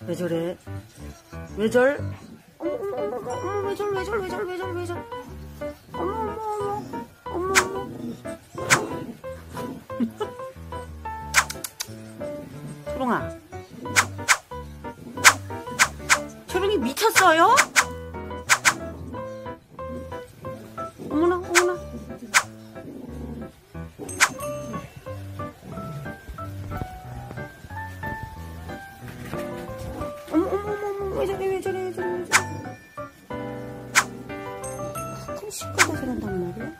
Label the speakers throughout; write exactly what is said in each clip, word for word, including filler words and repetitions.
Speaker 1: 왜 저래? 왜 절? 어머 어머 어머 어머 왜 절? 왜 절? 왜 절? 왜 절? 왜 절? 어머 어머 어머 어머 어머. 초롱아, 초롱이 미쳤어요? 어머나 어머나. 어머 어머 어머 왜 저래 왜 저래 왜 저래 왜 저래. 가끔 시끄러워 저런단 말이야.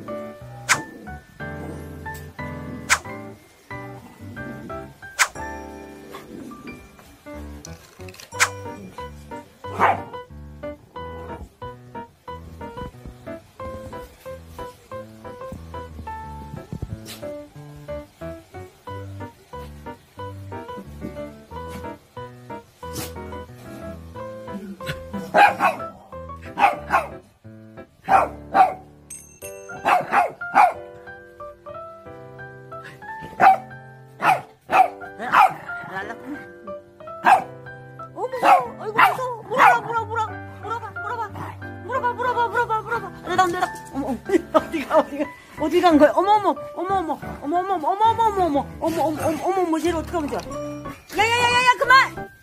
Speaker 1: 어머, 아이고 무서워. 물어봐, 물어봐, 물어봐, 물어봐, 물어봐, 물어봐, 물어봐, 물어봐, 물어봐. 내려, 내려. 어머, 어디가, 어디가, 어디 간 거야? 어머, 어머, 어머, 어머, 어머, 어머, 어머, 어머, 어머, 어머, 어머, 어머, 어머, 어머, 어머, 쟤를 어떻게 하면 좋아? 야야야야야, 그만.